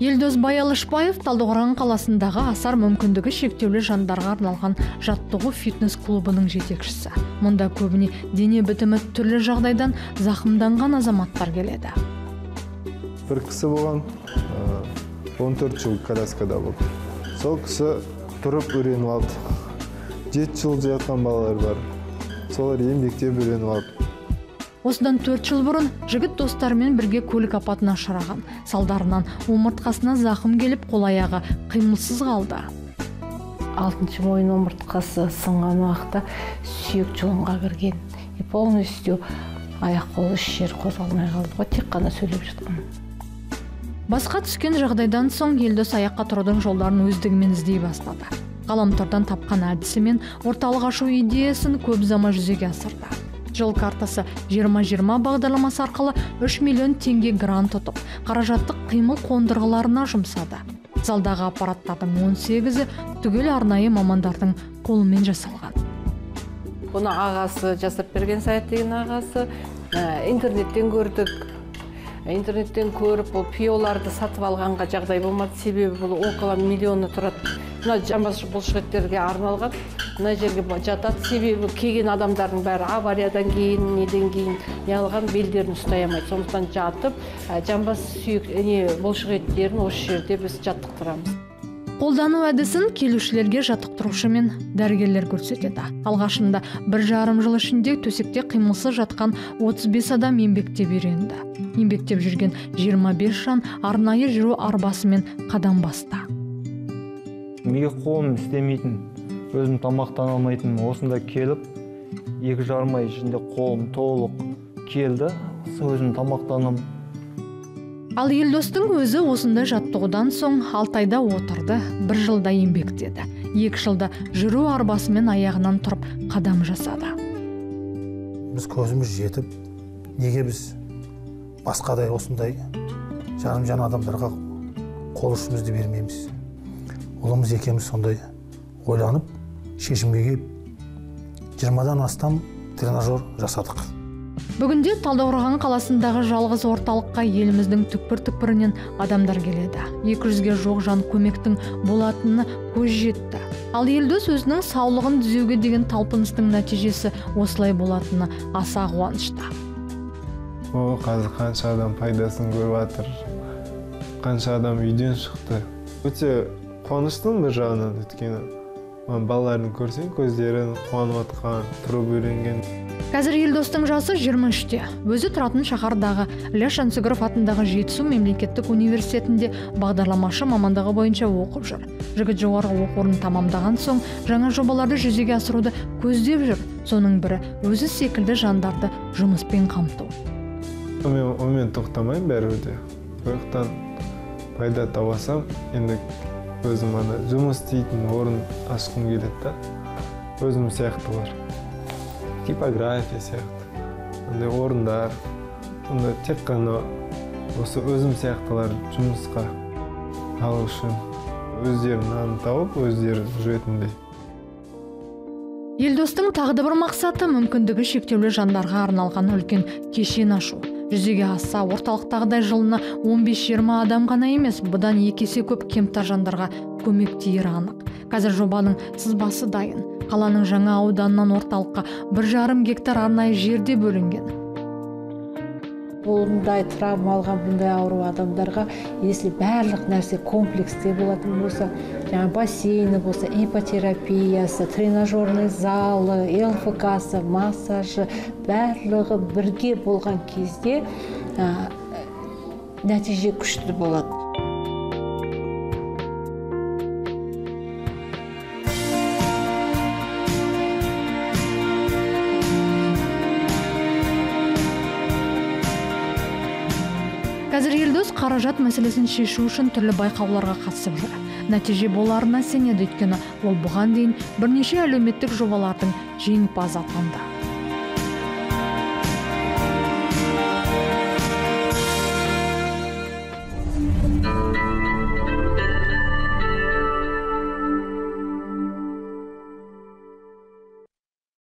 Елдос Баялышбаев Талдықорған қаласындағы асар мүмкіндігі шектеулі жандарға арналған жаттығу фитнес клубының жетекшісі. Мұнда көбіне дене бітімі түрлі жағдайдан зақымданған азаматтар келеді. Бір кісі болған 14 жыл коляскада болды. Сол кісі тұрып үйреніп алды. 7 жыл жатқан балалар бар. Солар еңбектеп үйреніп алды. Осыдан 4 жыл бұрын жігіт достарымен бірге көлік апатына ұшыраған. Салдарынан омыртқасына зақым келіп, қол-аяғы қимылсыз қалды. 6-шы мойын омыртқасы сынған уақытта сүйек жұлынға кірген. Полностью аяқ-қолы еш жері қозғалмай қалды ғой, тек қана сөйлеп жатқан. Басқа түскен жағдайдан соң Елдос аяққа тұрудың жолдарын өздігімен іздей бастады. Ғаламтордан тапқан әдісімен орталық ашу идеясын көп ұзамай жүзеге асырды. Жол картасы 2020 бағдарламасы арқылы 3 миллион теңге грант ұтып, қаражаттық қимыл қондырғыларына жұмсады. Залдағы аппараттардың 18-і түгел арнайы мамандардың қолымен жасалған. Бұны ағасы жасап берген, Саят деген ағасы, интернеттен көрдік. Интернеттен көріп, бұл пиоларды сатып алғанға жағдай болмады, себебі бұл около миллионы тұрады. Мына жамбас бұлшықеттерге арналған, мына жерге жатады, себебі келген адамдардың бәрі авариядан кейін, неден кейін неғылған белдерін ұстай алмайды. Сондықтан жатып, жамбас бұлшықеттерін осы жерде біз жаттықтырамыз. Қолдану әдісін келушілерге жаттықтырушы мен дәрігерлер көрсетеді. Алғашында 1,5 жыл ішінде төсекте қимылсыз жатқан 35 адам еңбектеп үйренді. Еңбектеп жүрген 25 жан арнайы жүру арбасымен қадам басты. Неге қолым істемейтін, өзім тамақтана алмайтын, осында келіп, 2,5 ай ішінде қолым толық келді, өзім тамақтанам. Ал Елдостың өзі осында жаттығудан соң 6 айда отырды, 1 жылда еңбектеді. 2 жылда жүру арбасымен аяғынан тұрып қадам жасады. Біз көзіміз жетіп, неге біз басқадай осындай жарым-жан адамдарға қол ұшымызды бермейміз? Ұлымыз екеуміз сондай ойланып, шешімге келіп, 20-дан астам тренажер жасадық. Бүгінде Талдықорған қаласындағы жалғыз орталыққа еліміздің түкпір-түкпірінен адамдар келеді. 200-ге жоқ жан көмектің болатыны көз жетті. Ал Елдос өзінің саулығын түзеуге деген талпыныстың нәтижесі осылай болатыны аса қуанышты. Қазір қанша адам пайдасын көріп жатыр, қанша адам үйден шықты. Өте қуаныштымын бір жағынан, өйткені балаларын көрсең, көздерін қуанып жатқан, тұрып үйренген. Қазір Елдостың жасы 23-те. Өзі тұратын шаһардағы Ілияс Жансүгіров атындағы Жетісу мемлекеттік университетінде бағдарламашы мамандығы бойынша оқып жүр. Жігіт жоғарғы оқу орнын тамамдаған соң жаңа жобаларды жүзеге асыруды көздеп жүр. Соның бірі өзі секілді жандарды жұмыспен қамту. Мен тоқтамайым бәрібірде. Ояқтан пайда табасам, енді өзім жұмыс істейтін орын ашқым келеді. Өзім сияқтылар. Типография сияқты, ондай орындар, онда тек қана осы өзім сияқтылар жұмысқа алу үшін өздерін тауып, өздерін жүретіндей. Елдостың тағы бір мақсаты мүмкіндігі шектеулі жандарға арналған үлкен кешен ашу. Жүзеге асса, орталықтағыдай жылына 15-20 адам ғана емес, бұдан 2 есе көп кемтар жандарға көмек тиері анық. Қазір жобаның сызбасы дайын. Қаланың жаңа ауданынан орталыққа 1,5 гектар арнайы жерде бөлінген. Бұндай травма алған, бұндай ауру адамдарға, если барлық нәрсе комплексте болатын болса, жаңа бассейні болса, ипотерапиясы, тренажерный залы, ЛФК-сы, массажы, барлығы бірге болған кезде нәтиже күшті болады. Қазір Елдос қаражат мәселесін шешу үшін түрлі байқауларға қатысып жүр. Нәтиже боларына сенеді, өйткені ол бұған дейін бірнеше әлеуметтік жобалардың жеңімпазы атанды.